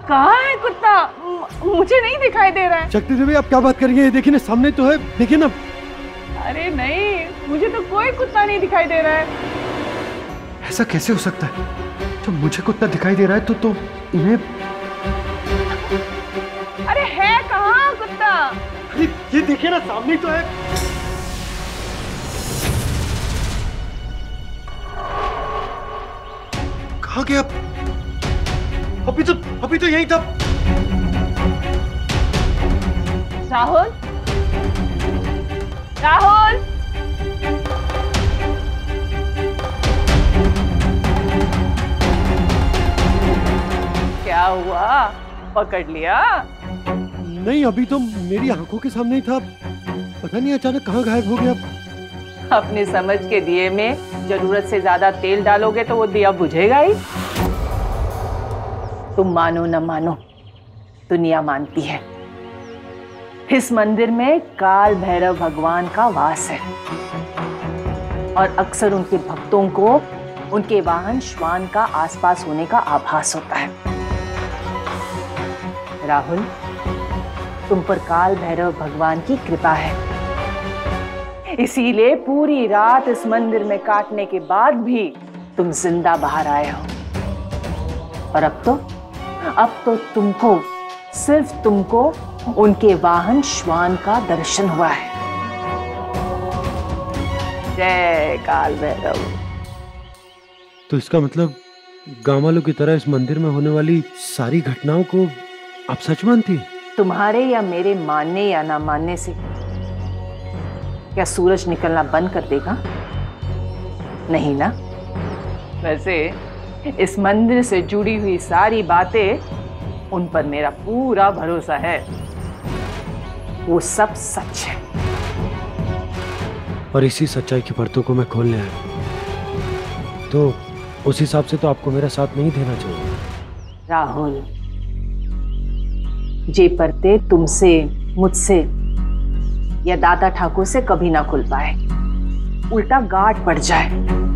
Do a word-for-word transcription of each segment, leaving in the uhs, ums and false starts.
कहाँ है कुत्ता? मुझे नहीं दिखाई दे रहा है। शक्ति देवी आप क्या बात कर रही हैं? देखिए ना सामने तो है, देखिए ना। अरे नहीं, मुझे तो कोई कुत्ता नहीं दिखाई दे रहा है। ऐसा कैसे हो सकता है? जब मुझे कुत्ता दिखाई दे रहा है तो तो इन्हें। अरे है कहाँ कुत्ता? अरे ये देखिए ना सामने तो है। कहाँ गया? अभी तो अभी तो यहीं था। राहुल, राहुल, क्या हुआ? पकड़ लिया? नहीं, अभी तो मेरी आंखों के सामने ही था। पता नहीं अचानक कहाँ गायब हो गया। अपनी समझ के दिए में जरूरत से ज्यादा तेल डालोगे तो वो दिया बुझेगा ही। तुम मानो न मानो, दुनिया मानती है। इस मंदिर में काल भैरव भगवान का वास है और अक्सर उनके भक्तों को उनके वाहन श्वान का आसपास होने का आभास होता है। राहुल, तुम पर काल भैरव भगवान की कृपा है, इसीलिए पूरी रात इस मंदिर में काटने के बाद भी तुम जिंदा बाहर आए हो। और अब तो अब तो तुमको, सिर्फ तुमको उनके वाहन श्वान का दर्शन हुआ है। जय काल भैरव। तो इसका मतलब गांव वालों की तरह इस मंदिर में होने वाली सारी घटनाओं को आप सच मानती हैं? तुम्हारे या मेरे मानने या ना मानने से क्या सूरज निकलना बंद कर देगा? नहीं ना? वैसे इस मंदिर से जुड़ी हुई सारी बातें, उन पर मेरा पूरा भरोसा है। वो सब सच है। और इसी सच्चाई की परतों को मैं खोलने आया। तो उस हिसाब से तो आपको मेरा साथ नहीं देना चाहिए। राहुल, ये परते तुमसे, मुझसे या दादा ठाकुर से कभी ना खुल पाए, उल्टा गांठ पड़ जाए।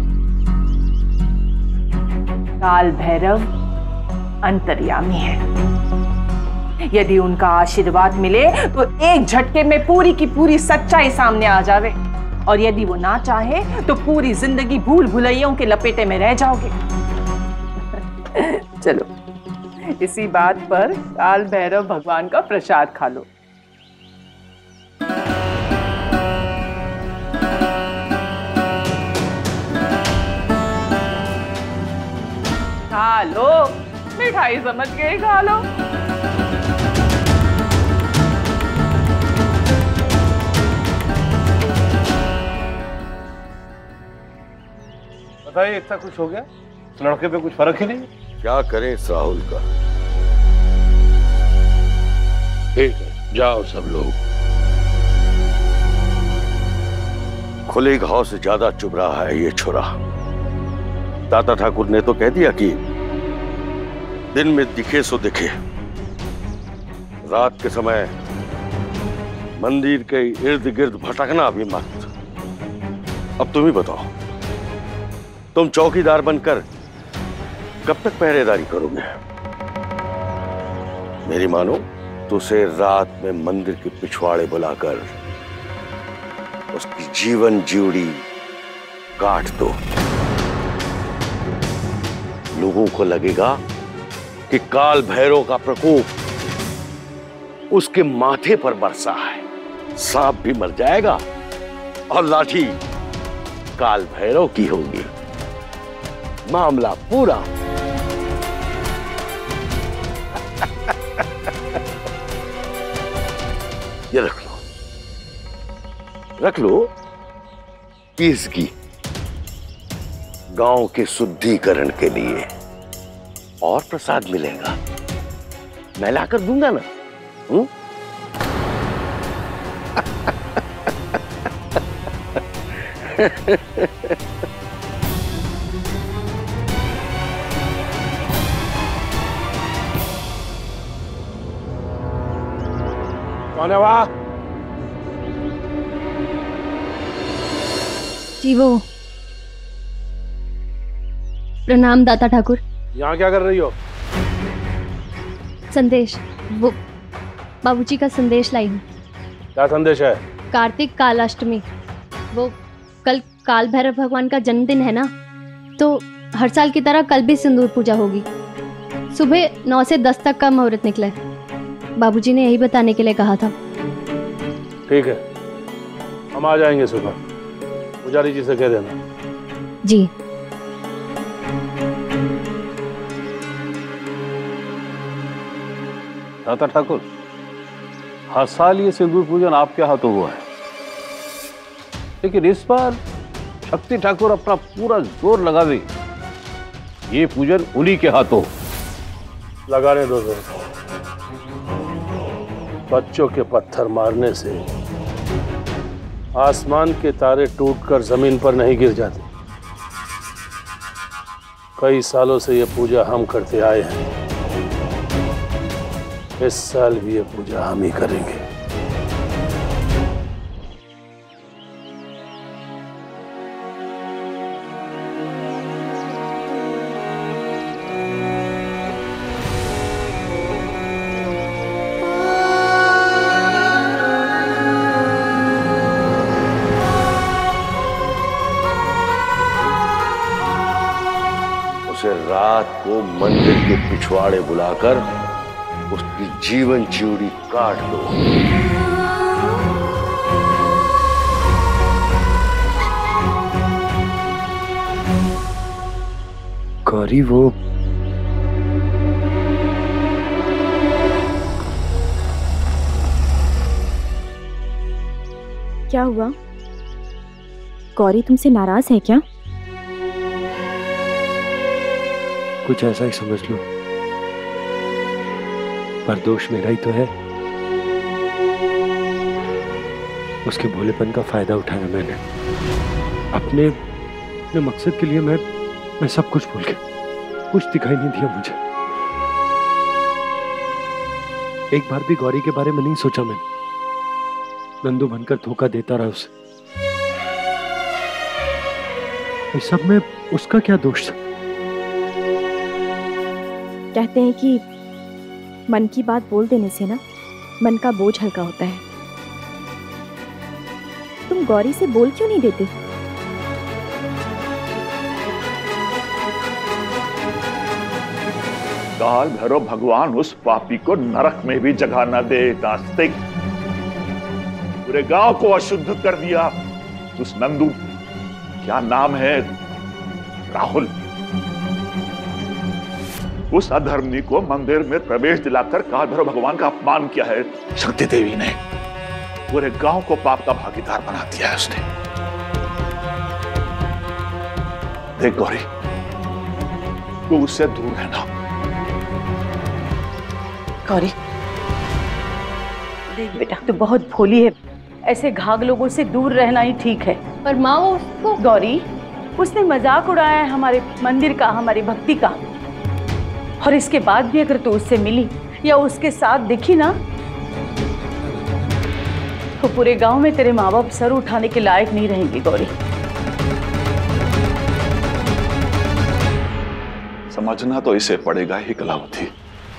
काल भैरव अंतर्यामी है। यदि उनका आशीर्वाद मिले तो एक झटके में पूरी की पूरी सच्चाई सामने आ जावे, और यदि वो ना चाहे तो पूरी जिंदगी भूल भुलैयों के लपेटे में रह जाओगे। चलो, इसी बात पर काल भैरव भगवान का प्रसाद खा लो। खा लो, मिठाई समझ के खा लो। बताइए, इतना कुछ हो गया? लड़के पे कुछ फर्क ही नहीं? क्या करें इस राहुल का। ठीक है, जाओ सब लोग। खुले घाव से ज्यादा चुभ रहा है ये छुरा। दादा ठाकुर ने तो कह दिया कि दिन में दिखे सो दिखे, रात के समय मंदिर के इर्द गिर्द भटकना भी मत। अब तुम ही बताओ, तुम चौकीदार बनकर कब तक पहरेदारी करोगे? मेरी मानो तो उसे रात में मंदिर के पिछवाड़े बुलाकर उसकी जीवन ज्यूड़ी काट दो। लोगों को लगेगा कि काल भैरव का प्रकोप उसके माथे पर बरसा है। सांप भी मर जाएगा और लाठी काल भैरव की होगी। मामला पूरा। ये रख लो, रख लो। इसकी गांव के शुद्धिकरण के लिए और प्रसाद मिलेगा, मैं लाकर दूंगा ना। हूं? कौन है वहां? जी वो। प्रणाम दाता ठाकुर। यहाँ क्या कर रही हो? संदेश, वो बाबूजी का संदेश लाई हूँ। क्या संदेश है? कार्तिक कालाष्टमी, वो कल काल भैरव भगवान का जन्मदिन है ना, तो हर साल की तरह कल भी सिंदूर पूजा होगी। सुबह नौ से दस तक का मुहूर्त निकला है। बाबूजी ने यही बताने के लिए कहा था। ठीक है, हम आ जाएंगे सुबह। पुजारी जी से कह देना। जी। दाता ठाकुर, हर साल ये सिंदूर पूजन आपके हाथों हुआ है, लेकिन इस बार शक्ति ठाकुर अपना पूरा जोर लगा दे, ये पूजन उन्हीं के हाथों लगाने दो। बच्चों के पत्थर मारने से आसमान के तारे टूटकर जमीन पर नहीं गिर जाते। कई सालों से ये पूजा हम करते आए हैं, इस साल भी ये पूजा हम ही करेंगे। उसे रात को मंदिर के पिछवाड़े बुलाकर उसकी जीवन च्यूड़ी काट दो। गौरी, वो क्या हुआ? गौरी तुमसे नाराज है क्या? कुछ ऐसा ही समझ लो, पर दोष मेरा ही तो है। उसके भोलेपन का फायदा उठाया मैंने। अपने अपने मकसद के लिए मैं मैं सब कुछ भूल गया, कुछ दिखाई नहीं दिया मुझे। एक बार भी गौरी के बारे में नहीं सोचा मैंने। नंदू बनकर धोखा देता रहा उसे। इस सब में उसका क्या दोष था? कहते हैं कि मन की बात बोल देने से ना मन का बोझ हल्का होता है। तुम गौरी से बोल क्यों नहीं देते? काल भैरव भगवान उस पापी को नरक में भी जगह न दे। नास्तिक, पूरे गांव को अशुद्ध कर दिया। उस नंदू, क्या नाम है, राहुल, उस अधर्मी को मंदिर में प्रवेश दिलाकर काल भैरव भगवान का अपमान किया है। शक्ति देवी ने पूरे गांव को पाप का भागीदार बना दिया है उसने। देख गौरी, तू उससे दूर रहना। गौरी, देख बेटा, तू बहुत भोली है। ऐसे घाघ लोगों से दूर रहना ही ठीक है। पर माँ, वो उसको गौरी, उसने मजाक उड़ाया है हमारे मंदिर का, हमारी भक्ति का। और इसके बाद भी अगर तू उससे मिली या उसके साथ दिखी ना, तो पूरे गांव में तेरे माँ बाप सर उठाने के लायक नहीं रहेंगे। गौरी, समझना तो इसे पड़ेगा ही कलावती।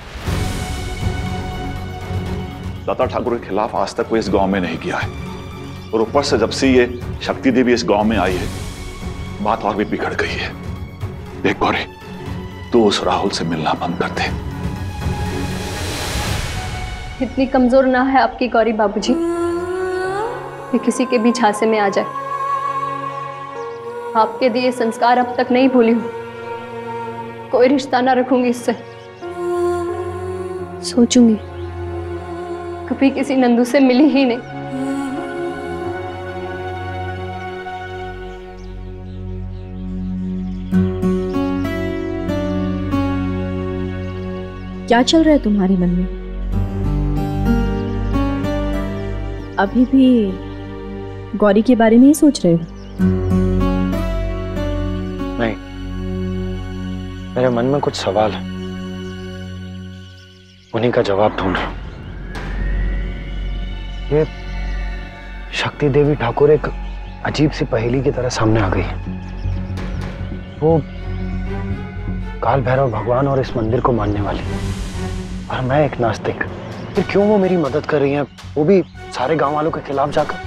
दाता ठाकुर के खिलाफ आज तक कोई इस गांव में नहीं किया है, और ऊपर से जब से ये शक्ति देवी इस गांव में आई है, बात और भी बिगड़ गई है। देख गौरी, तू उस राहुल से मिलना बंद कर दे। इतनी कमजोर ना है आपकी गौरी बाबूजी कि किसी के भी झांसे में आ जाए। आपके दिए संस्कार अब तक नहीं भूली हूं। कोई रिश्ता ना रखूंगी इससे। सोचूंगी कभी किसी नंदू से मिली ही नहीं। क्या चल रहा है तुम्हारे मन में? अभी भी गौरी के बारे में ही सोच रहे हो? नहीं, मेरे मन में कुछ सवाल है, उन्हीं का जवाब ढूंढ रहा हूं। ये शक्ति देवी ठाकुर एक अजीब सी पहेली की तरह सामने आ गई है। वो काल भैरव भगवान और इस मंदिर को मानने वाली, और मैं एक नास्तिक, फिर क्यों वो मेरी मदद कर रही हैं, वो भी सारे गांव वालों के खिलाफ जाकर?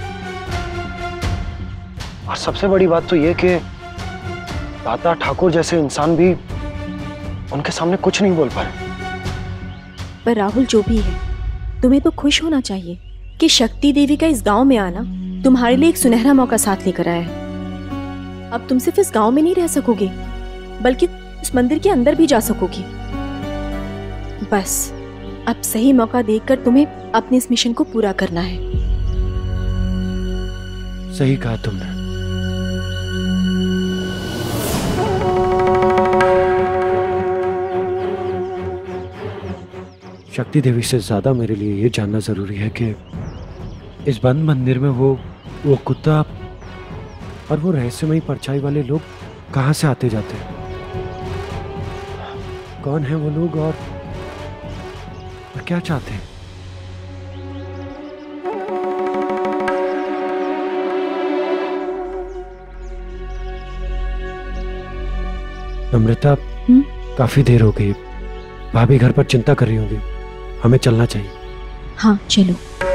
और सबसे बड़ी बात तो ये कि दाता ठाकुर जैसे इंसान भी उनके सामने कुछ नहीं बोल पाए। पर राहुल, जो भी है, तुम्हें तो खुश होना चाहिए कि शक्ति देवी का इस गांव में आना तुम्हारे लिए एक सुनहरा मौका साथ लेकर आया है। अब तुम सिर्फ इस गांव में नहीं रह सकोगे, बल्कि उस मंदिर के अंदर भी जा सकोगी। बस अब सही मौका देखकर तुम्हें अपने इस मिशन को पूरा करना है। सही कहा तुमने। शक्ति देवी से ज्यादा मेरे लिए ये जानना जरूरी है कि इस बंद मंदिर में वो वो कुत्ता और वो रहस्यमयी परछाई वाले लोग कहां से आते जाते हैं? कौन है वो लोग और, और क्या चाहते हैं? अमृता, काफी देर हो गई, भाभी घर पर चिंता कर रही होंगी, हमें चलना चाहिए। हाँ चलो।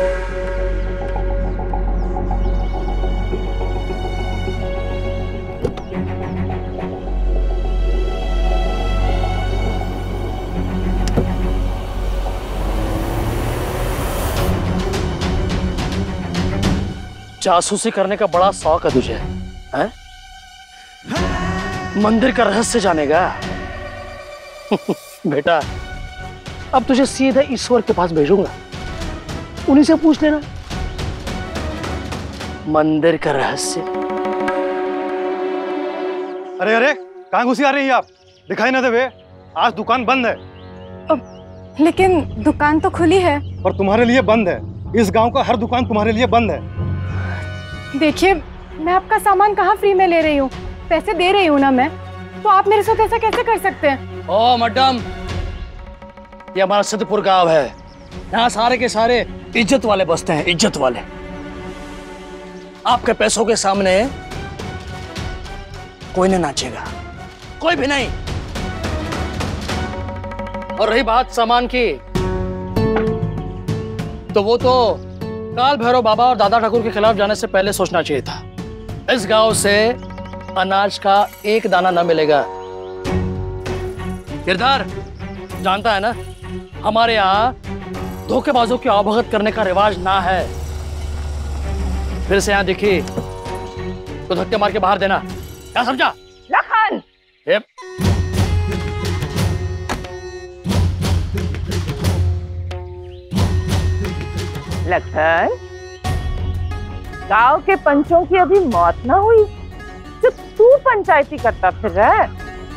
जासूसी करने का बड़ा शौक है तुझे, हैं? मंदिर का रहस्य जानेगा? बेटा, अब तुझे सीधा ईश्वर के पास भेजूंगा, उन्हीं से पूछ लेना मंदिर का रहस्य। अरे अरे, कहाँ घुसी आ रही है आप? दिखाई ना देवे, आज दुकान बंद है। अब, लेकिन दुकान तो खुली है। और तुम्हारे लिए बंद है। इस गांव का हर दुकान तुम्हारे लिए बंद है। देखिए, मैं आपका सामान कहाँ फ्री में ले रही हूँ, पैसे दे रही हूँ ना मैं, तो आप मेरे साथ ऐसा कैसे कर सकते हैं? ओ मैडम, ये हमारा सिद्धपुर गांव है, यहाँ सारे के सारे इज्जत वाले बसते हैं, इज्जत वाले। आपके पैसों के सामने कोई नहीं नाचेगा, कोई भी नहीं। और रही बात सामान की, तो वो तो काल भैरव बाबा और दादा ठाकुर के खिलाफ जाने से पहले सोचना चाहिए था। इस गांव से अनाज का एक दाना न मिलेगा। गिरधार जानता है ना, हमारे यहाँ धोखेबाजों की अवगत करने का रिवाज ना है। फिर से यहाँ दिखी तो धक्के मार के बाहर देना, क्या समझा? लखन! लखन, गांव के पंचों की अभी मौत ना हुई जो तू पंचायती करता फिर रहा है?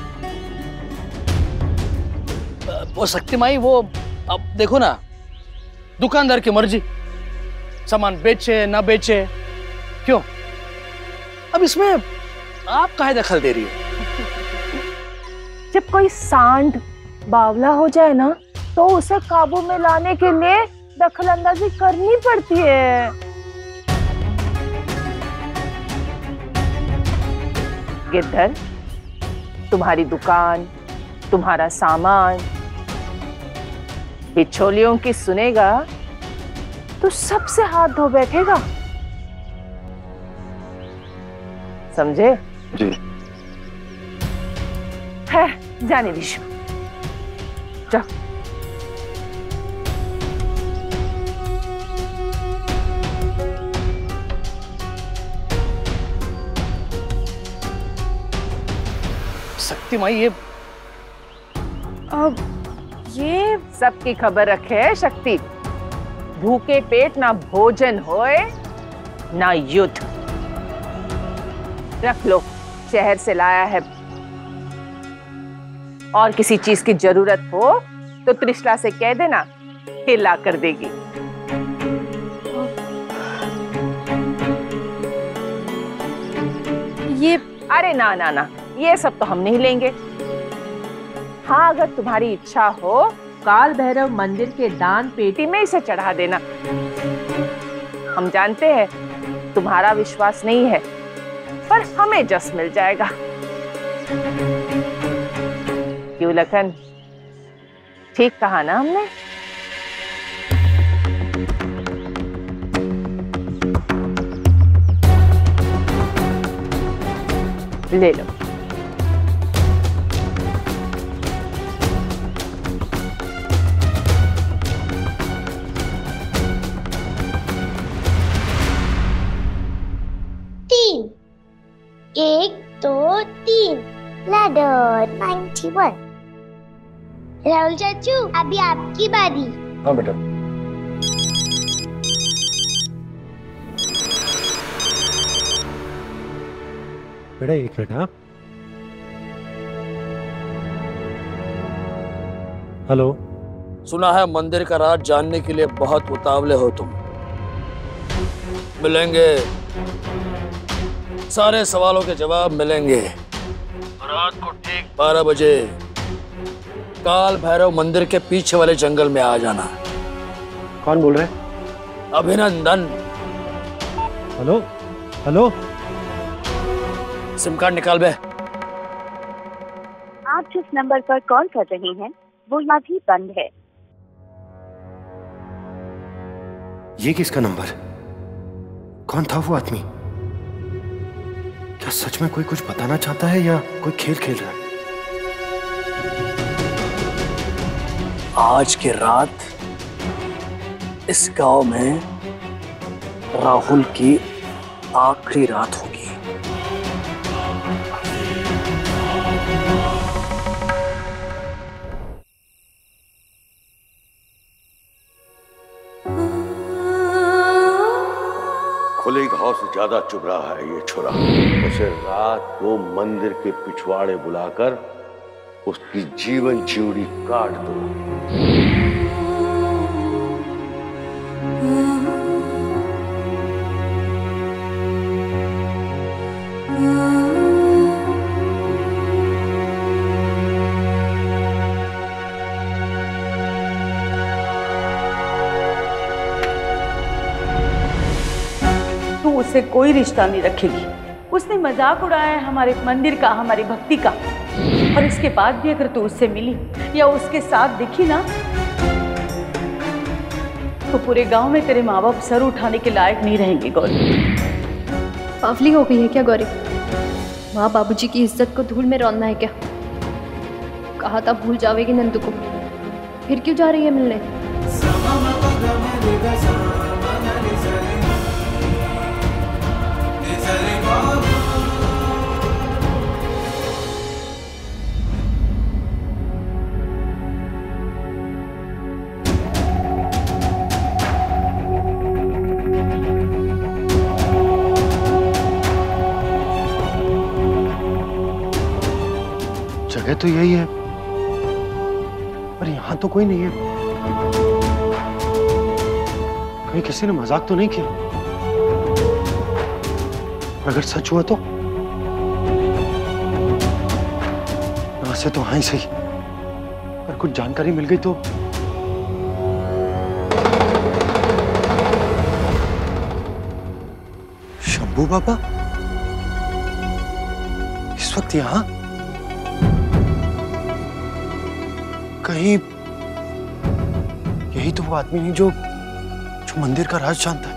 वो शक्ति माई, वो अब देखो ना, दुकानदार की मर्जी, सामान बेचे ना बेचे, क्यों? अब इसमें आप काहे दखल दे रही हो? जब कोई सांड बावला हो जाए ना, तो उसे काबू में लाने के लिए दखल अंदाजी करनी पड़ती है। गिरधर, तुम्हारी दुकान, तुम्हारा सामान बिचौलियों की सुनेगा तो सबसे हाथ धो बैठेगा, समझे? जी। है, जाने विशु, जा। शक्ति माई, ये अब ये सबकी खबर रखे शक्ति, भूखे पेट ना भोजन होए ना युद्ध। रख लो, शहर से लाया है, और किसी चीज की जरूरत हो तो त्रिशला से कह देना, ये ला कर देगी। ये अरे ना ना ना, ये सब तो हम नहीं लेंगे। हाँ, अगर तुम्हारी इच्छा हो, काल भैरव मंदिर के दान पेटी में इसे चढ़ा देना। हम जानते हैं तुम्हारा विश्वास नहीं है, पर हमें जस मिल जाएगा। क्यों लखन, ठीक कहा ना हमने? ले लो। तीन, एक दो तीन, लैडर नाइन्टी वन। राहुल चाचू, अभी आपकी बारी। हाँ बेटा। बेटा एक मिनट। हाँ हेलो। सुना है मंदिर का राज जानने के लिए बहुत उतावले हो तुम। मिलेंगे, सारे सवालों के जवाब मिलेंगे। रात को ठीक बारह बजे काल भैरव मंदिर के पीछे वाले जंगल में आ जाना। कौन बोल रहे? अभिनंदन। Hello hello. सिम कार्ड निकाल बे। आप जिस नंबर पर कॉल कर रहे हैं वो अभी बंद है। ये किसका नंबर? कौन था वो आदमी? क्या सच में कोई कुछ बताना चाहता है या कोई खेल खेल रहा है? आज की रात इस गांव में राहुल की आखिरी रात होगी। खुली घाव से ज्यादा चुभ रहा है ये छोरा। उसे रात को मंदिर के पिछवाड़े बुलाकर उसकी जीवन चिवड़ी काट दो। तू उससे कोई रिश्ता नहीं रखेगी। उसने मजाक उड़ाया है हमारे मंदिर का, हमारी भक्ति का, और इसके बाद भी अगर तू उससे मिली या उसके साथ दिखी ना तो पूरे गांव में तेरे माँ बाप सर उठाने के लायक नहीं रहेंगे। गौरी बावली हो गई है क्या गौरी? माँ बाबूजी की इज्जत को धूल में रौंदना है क्या? कहा था भूल जावेगी नंदू को, फिर क्यों जा रही है मिलने? जगह तो यही है पर यहां तो कोई नहीं है। कहीं किसी ने मजाक तो नहीं किया? अगर सच हुआ तो ना से तो हाँ ही सही, अगर कुछ जानकारी मिल गई तो। शंभू बाबा इस वक्त यहां? कहीं यही तो वो आदमी नहीं जो जो मंदिर का राज जानता है।